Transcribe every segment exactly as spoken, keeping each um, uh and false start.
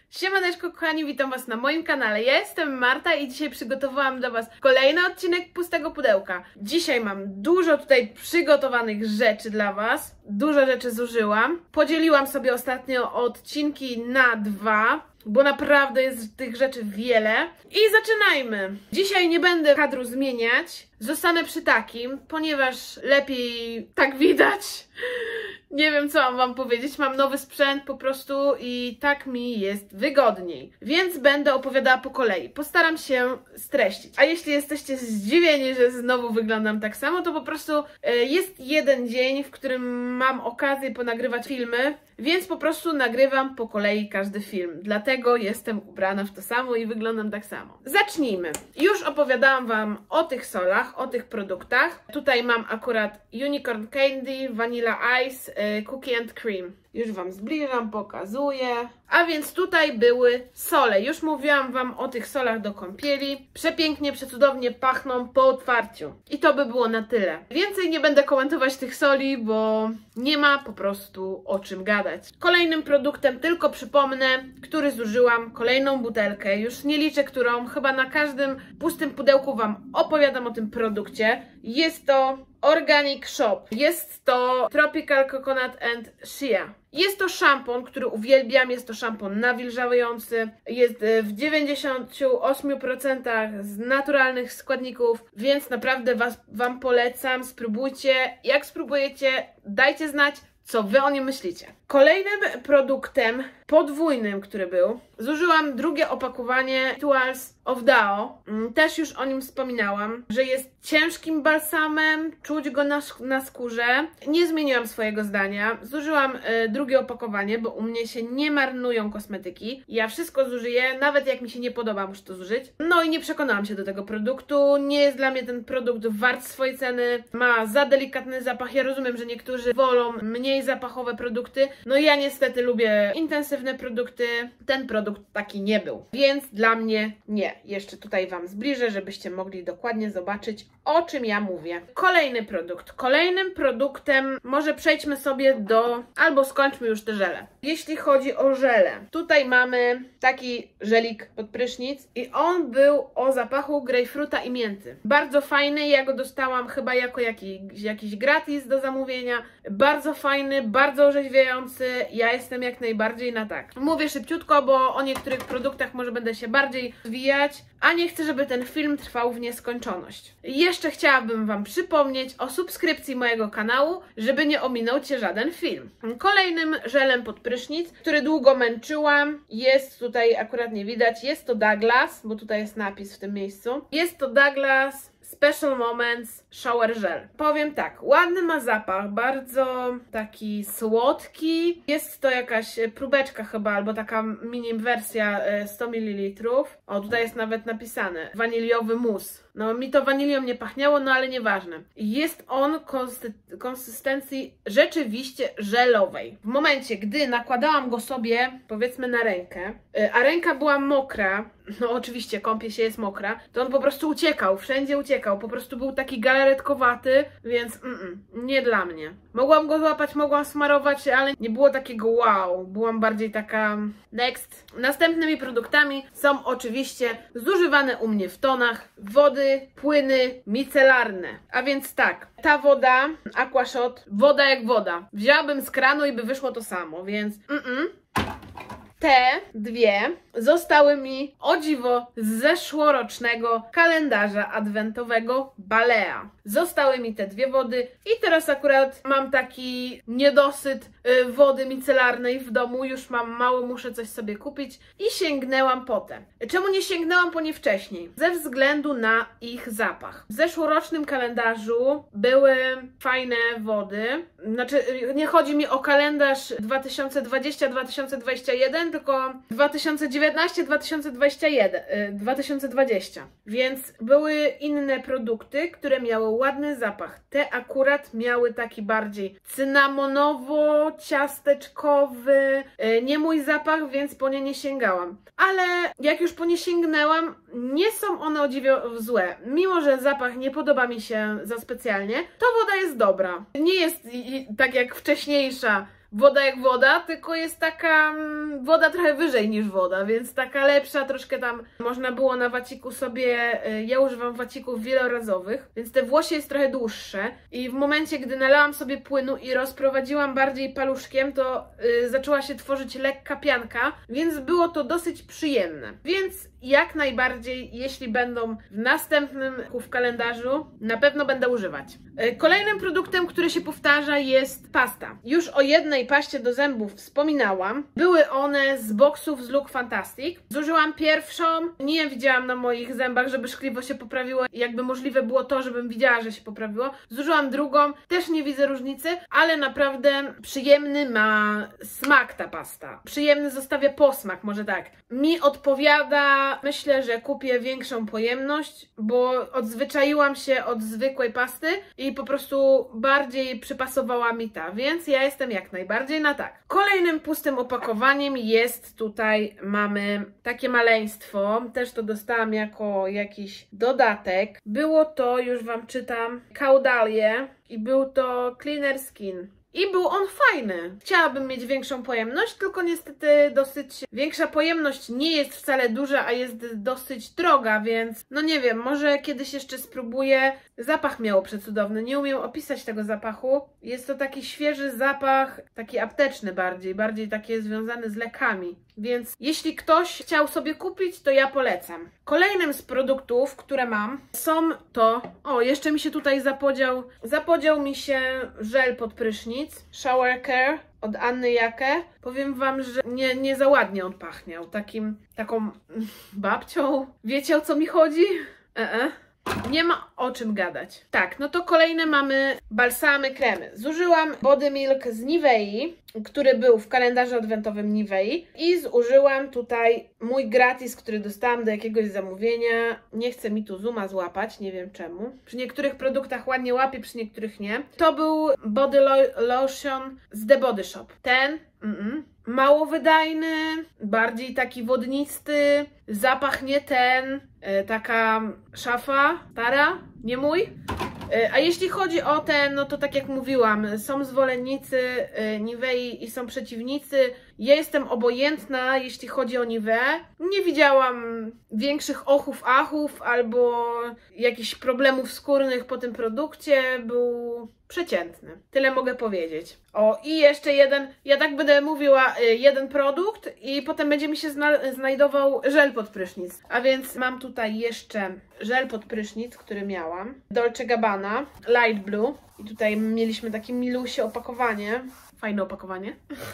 Siemaneczko kochani, witam was na moim kanale. Ja jestem Marta i dzisiaj przygotowałam dla was kolejny odcinek Pustego Pudełka. Dzisiaj mam dużo tutaj przygotowanych rzeczy dla was. Dużo rzeczy zużyłam. Podzieliłam sobie ostatnio odcinki na dwa, bo naprawdę jest tych rzeczy wiele. I zaczynajmy! Dzisiaj nie będę kadru zmieniać. Zostanę przy takim, ponieważ lepiej tak widać. Nie wiem, co mam wam powiedzieć. Mam nowy sprzęt po prostu i tak mi jest wygodniej. Więc będę opowiadała po kolei. Postaram się streścić. A jeśli jesteście zdziwieni, że znowu wyglądam tak samo, to po prostu jest jeden dzień, w którym mam okazję ponagrywać filmy, więc po prostu nagrywam po kolei każdy film. Dlatego jestem ubrana w to samo i wyglądam tak samo. Zacznijmy. Już opowiadałam wam o tych solach, o tych produktach. Tutaj mam akurat Unicorn Candy, Vanilla Ice, Cookie and Cream. Już wam zbliżam, pokazuję. A więc tutaj były sole. Już mówiłam wam o tych solach do kąpieli. Przepięknie, przecudownie pachną po otwarciu. I to by było na tyle. Więcej nie będę komentować tych soli, bo nie ma po prostu o czym gadać. Kolejnym produktem, tylko przypomnę, który zużyłam, kolejną butelkę. Już nie liczę, którą. Chyba na każdym pustym pudełku wam opowiadam o tym produkcie. Jest to Organic Shop. Jest to Tropical Coconut and Shea. Jest to szampon, który uwielbiam, jest to szampon nawilżający, jest w dziewięćdziesięciu ośmiu procentach z naturalnych składników, więc naprawdę was, wam polecam, spróbujcie. Jak spróbujecie, dajcie znać, co wy o nim myślicie. Kolejnym produktem podwójnym, który był, zużyłam drugie opakowanie Rituals of Dao. Też już o nim wspominałam, że jest ciężkim balsamem, czuć go na, na skórze. Nie zmieniłam swojego zdania. Zużyłam y, drugie opakowanie, bo u mnie się nie marnują kosmetyki. Ja wszystko zużyję, nawet jak mi się nie podoba, muszę to zużyć. No i nie przekonałam się do tego produktu. Nie jest dla mnie ten produkt wart swojej ceny. Ma za delikatny zapach. Ja rozumiem, że niektórzy wolą mniej zapachowe produkty. No ja niestety lubię intensywne produkty. Ten produkt taki nie był. Więc dla mnie nie. Jeszcze tutaj wam zbliżę, żebyście mogli dokładnie zobaczyć, o czym ja mówię. Kolejny produkt. Kolejnym produktem, może przejdźmy sobie do, albo skończmy już te żele. Jeśli chodzi o żele, tutaj mamy taki żelik pod prysznic i on był o zapachu grejpfruta i mięty. Bardzo fajny, ja go dostałam chyba jako jakiś, jakiś gratis do zamówienia. Bardzo fajny, bardzo orzeźwiający. Ja jestem jak najbardziej na tak. Mówię szybciutko, bo o niektórych produktach może będę się bardziej zwijać, a nie chcę, żeby ten film trwał w nieskończoność. Jeszcze chciałabym wam przypomnieć o subskrypcji mojego kanału, żeby nie ominął cię żaden film. Kolejnym żelem pod prysznic, który długo męczyłam, jest tutaj, akurat nie widać, jest to Douglas, bo tutaj jest napis w tym miejscu. Jest to Douglas Special Moments Shower Gel. Powiem tak, ładny ma zapach, bardzo taki słodki. Jest to jakaś próbeczka chyba, albo taka mini wersja sto mililitrów. O, tutaj jest nawet napisane waniliowy mus. No mi to wanilią nie pachniało, no ale nieważne. Jest on konsy konsystencji rzeczywiście żelowej. W momencie, gdy nakładałam go sobie, powiedzmy na rękę, a ręka była mokra, no oczywiście kąpie się jest mokra, to on po prostu uciekał, wszędzie uciekał, po prostu był taki galaretkowaty, więc mm -mm, nie dla mnie. Mogłam go złapać, mogłam smarować, ale nie było takiego wow, byłam bardziej taka next. Następnymi produktami są oczywiście zużywane u mnie w tonach wody, płyny micelarne. A więc tak, ta woda, Aquashot, woda jak woda. Wzięłabym z kranu i by wyszło to samo, więc mm -mm. Te dwie zostały mi, o dziwo, z zeszłorocznego kalendarza adwentowego Balea. Zostały mi te dwie wody i teraz akurat mam taki niedosyt y, wody micelarnej w domu. Już mam mało, muszę coś sobie kupić i sięgnęłam po te. Czemu nie sięgnęłam po nie wcześniej? Ze względu na ich zapach. W zeszłorocznym kalendarzu były fajne wody. Znaczy, nie chodzi mi o kalendarz dwa tysiące dwudziesty dwa tysiące dwudziesty pierwszy, tylko dwa tysiące dziewiętnasty dwa tysiące dwudziesty pierwszy, dwa tysiące dwudziesty. Więc były inne produkty, które miały ładny zapach. Te akurat miały taki bardziej cynamonowo-ciasteczkowy, nie mój zapach, więc po nie nie sięgałam. Ale jak już po nie sięgnęłam, nie są one o dziwo złe. Mimo że zapach nie podoba mi się za specjalnie, to woda jest dobra. Nie jest tak jak wcześniejsza woda jak woda, tylko jest taka mm, woda trochę wyżej niż woda, więc taka lepsza, troszkę tam można było na waciku sobie, y, ja używam wacików wielorazowych, więc te włosie jest trochę dłuższe i w momencie, gdy nalałam sobie płynu i rozprowadziłam bardziej paluszkiem, to y, zaczęła się tworzyć lekka pianka, więc było to dosyć przyjemne. Więc jak najbardziej, jeśli będą w następnym w kalendarzu, na pewno będę używać. Kolejnym produktem, który się powtarza, jest pasta. Już o jednej paście do zębów wspominałam. Były one z boksów z Look Fantastic. Zużyłam pierwszą, nie widziałam na moich zębach, żeby szkliwo się poprawiło. Jakby możliwe było to, żebym widziała, że się poprawiło. Zużyłam drugą, też nie widzę różnicy, ale naprawdę przyjemny ma smak ta pasta. Przyjemny zostawia posmak, może tak. Mi odpowiada. Myślę, że kupię większą pojemność, bo odzwyczaiłam się od zwykłej pasty i po prostu bardziej przypasowała mi ta, więc ja jestem jak najbardziej na tak. Kolejnym pustym opakowaniem jest tutaj, mamy takie maleństwo, też to dostałam jako jakiś dodatek. Było to, już Wam czytam, Caudalie i był to Cleaner Skin. I był on fajny. Chciałabym mieć większą pojemność, tylko niestety dosyć większa pojemność nie jest wcale duża, a jest dosyć droga, więc no nie wiem, może kiedyś jeszcze spróbuję. Zapach miało przecudowny, nie umiem opisać tego zapachu. Jest to taki świeży zapach, taki apteczny bardziej, bardziej taki związany z lekami. Więc jeśli ktoś chciał sobie kupić, to ja polecam. Kolejnym z produktów, które mam, są to... O, jeszcze mi się tutaj zapodział... Zapodział mi się żel pod prysznic. Shower Care od Anny Jakę. Powiem Wam, że nie, nie za ładnie on pachniał. Takim... Taką... babcią. Wiecie, o co mi chodzi? E-e. Nie ma o czym gadać. Tak, no to kolejne mamy balsamy, kremy. Zużyłam Body Milk z Nivei, który był w kalendarzu adwentowym Nivei i zużyłam tutaj mój gratis, który dostałam do jakiegoś zamówienia. Nie chce mi tu zooma złapać, nie wiem czemu. Przy niektórych produktach ładnie łapie, przy niektórych nie. To był Body lo Lotion z The Body Shop. Ten mm -mm. mało wydajny, bardziej taki wodnisty, zapach nie ten, yy, taka szafa stara, nie mój. Yy, a jeśli chodzi o ten, no to tak jak mówiłam, są zwolennicy yy, Nivei i są przeciwnicy. Ja jestem obojętna, jeśli chodzi o Niveę. Nie widziałam większych ochów, achów albo jakichś problemów skórnych po tym produkcie. Był przeciętny. Tyle mogę powiedzieć. O, i jeszcze jeden, ja tak będę mówiła, jeden produkt i potem będzie mi się zna znajdował żel pod prysznic. A więc mam tutaj jeszcze żel pod prysznic, który miałam. Dolce Gabbana, Light Blue. I tutaj mieliśmy takie milusie opakowanie. Fajne opakowanie.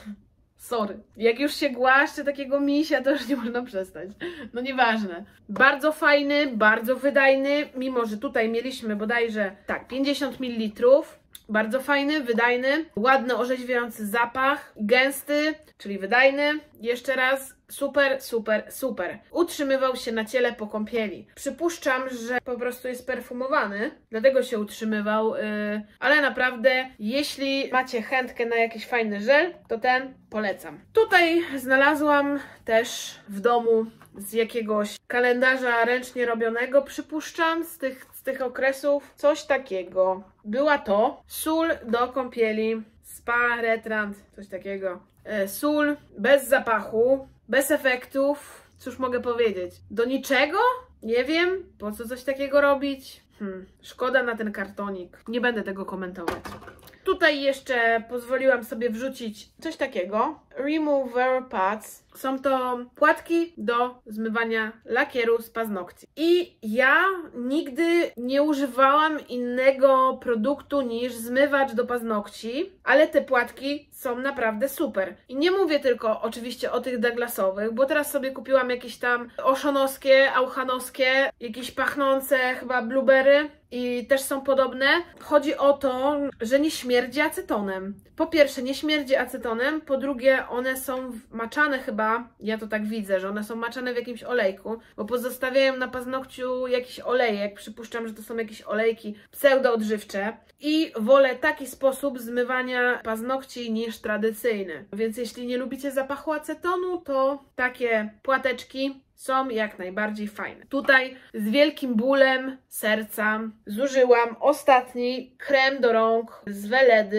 Sorry. Jak już się głaszcze takiego misia, to już nie można przestać. No nieważne. Bardzo fajny, bardzo wydajny, mimo że tutaj mieliśmy bodajże, tak, pięćdziesiąt mililitrów. Bardzo fajny, wydajny, ładny, orzeźwiający zapach, gęsty, czyli wydajny. Jeszcze raz, super, super, super. Utrzymywał się na ciele po kąpieli. Przypuszczam, że po prostu jest perfumowany, dlatego się utrzymywał, yy, ale naprawdę, jeśli macie chętkę na jakiś fajny żel, to ten polecam. Tutaj znalazłam też w domu z jakiegoś kalendarza ręcznie robionego, przypuszczam, z tych, z tych okresów, coś takiego. Była to sól do kąpieli, spa, retrant, coś takiego. E, sól bez zapachu, bez efektów, cóż mogę powiedzieć? Do niczego? Nie wiem, po co coś takiego robić? Hmm, szkoda na ten kartonik. Nie będę tego komentować. Tutaj jeszcze pozwoliłam sobie wrzucić coś takiego. Remover Pads. Są to płatki do zmywania lakieru z paznokci. I ja nigdy nie używałam innego produktu niż zmywacz do paznokci, ale te płatki są naprawdę super. I nie mówię tylko oczywiście o tych Douglasowych, bo teraz sobie kupiłam jakieś tam oszonowskie, auchanowskie, jakieś pachnące chyba blueberry i też są podobne. Chodzi o to, że nie śmierdzi acetonem. Po pierwsze nie śmierdzi acetonem, po drugie one są maczane chyba, ja to tak widzę, że one są maczane w jakimś olejku, bo pozostawiają na paznokciu jakiś olejek, przypuszczam, że to są jakieś olejki pseudoodżywcze i wolę taki sposób zmywania paznokci niż tradycyjny. Więc jeśli nie lubicie zapachu acetonu, to takie płateczki są jak najbardziej fajne. Tutaj z wielkim bólem serca zużyłam ostatni krem do rąk z Weledy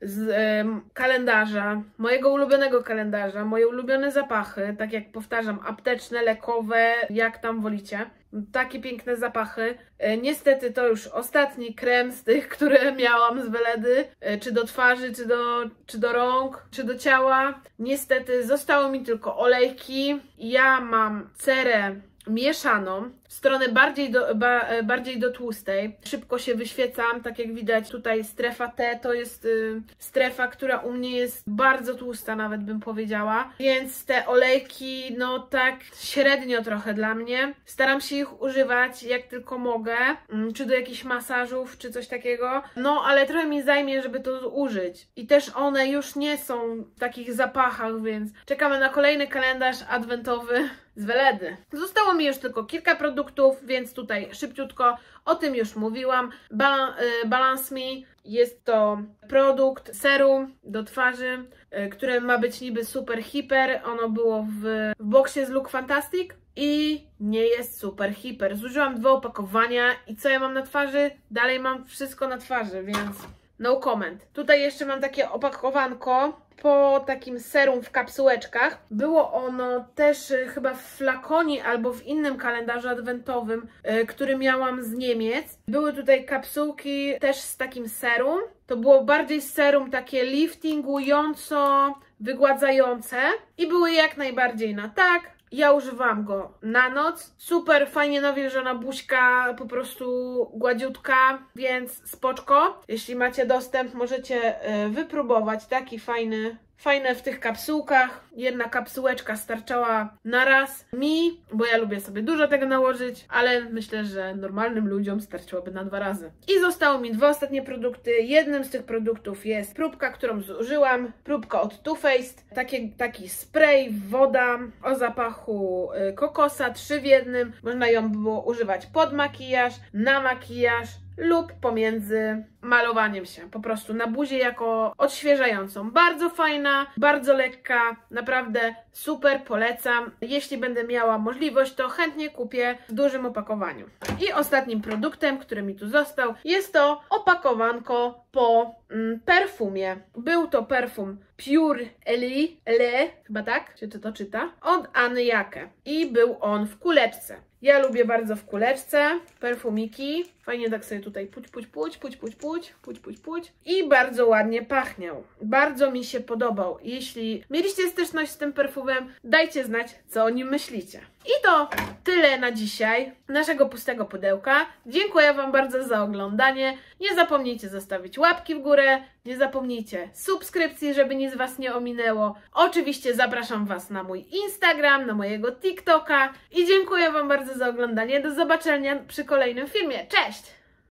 z e, kalendarza, mojego ulubionego kalendarza, moje ulubione zapachy, tak jak powtarzam, apteczne, lekowe, jak tam wolicie. Takie piękne zapachy. E, niestety to już ostatni krem z tych, które miałam z Weledy, e, czy do twarzy, czy do, czy do rąk, czy do ciała. Niestety zostało mi tylko olejki. Ja mam cerę mieszaną, w stronę bardziej do, ba, bardziej do tłustej. Szybko się wyświecam, tak jak widać tutaj strefa T to jest y, strefa, która u mnie jest bardzo tłusta, nawet bym powiedziała. Więc te olejki, no tak średnio trochę dla mnie. Staram się ich używać jak tylko mogę, y, czy do jakichś masażów, czy coś takiego. No, ale trochę mi zajmie, żeby to użyć. I też one już nie są w takich zapachach, więc czekamy na kolejny kalendarz adwentowy z Weledy. Zostało mi już tylko kilka produktów, więc tutaj szybciutko o tym już mówiłam. Bal Balance Me jest to produkt serum do twarzy, które ma być niby super hiper. Ono było w, w boksie z Look Fantastic i nie jest super hiper. Zużyłam dwa opakowania i co ja mam na twarzy? Dalej mam wszystko na twarzy, więc no comment. Tutaj jeszcze mam takie opakowanko po takim serum w kapsułeczkach. Było ono też y, chyba w flakonie albo w innym kalendarzu adwentowym, y, który miałam z Niemiec. Były tutaj kapsułki też z takim serum. To było bardziej serum takie liftingująco, wygładzające i były jak najbardziej na tak. Ja używałam go na noc. Super fajnie nawilżona buźka, po prostu gładziutka, więc spoczko. Jeśli macie dostęp, możecie wypróbować taki fajny, fajne w tych kapsułkach. Jedna kapsułeczka starczała na raz mi, bo ja lubię sobie dużo tego nałożyć, ale myślę, że normalnym ludziom starczyłoby na dwa razy. I zostało mi dwa ostatnie produkty. Jednym z tych produktów jest próbka, którą zużyłam. Próbka od Too Faced. Taki, taki spray, woda o zapachu kokosa, trzy w jednym. Można ją było używać pod makijaż, na makijaż lub pomiędzy malowaniem się, po prostu na buzię jako odświeżającą. Bardzo fajna, bardzo lekka, naprawdę super, polecam. Jeśli będę miała możliwość, to chętnie kupię w dużym opakowaniu. I ostatnim produktem, który mi tu został, jest to opakowanko po mm, perfumie. Był to perfum Pure Ellie, Le, chyba tak się to czyta, od Anny Jacke i był on w kuleczce. Ja lubię bardzo w kuleczce perfumiki. Fajnie tak sobie tutaj puć, puć, puć, puć, puć, puć, puć, puć, puć. I bardzo ładnie pachniał. Bardzo mi się podobał. Jeśli mieliście styczność z tym perfumem, dajcie znać, co o nim myślicie. I to tyle na dzisiaj naszego pustego pudełka. Dziękuję Wam bardzo za oglądanie. Nie zapomnijcie zostawić łapki w górę. Nie zapomnijcie subskrypcji, żeby nic Was nie ominęło. Oczywiście zapraszam Was na mój Instagram, na mojego TikToka. I dziękuję Wam bardzo za oglądanie. Do zobaczenia przy kolejnym filmie. Cześć!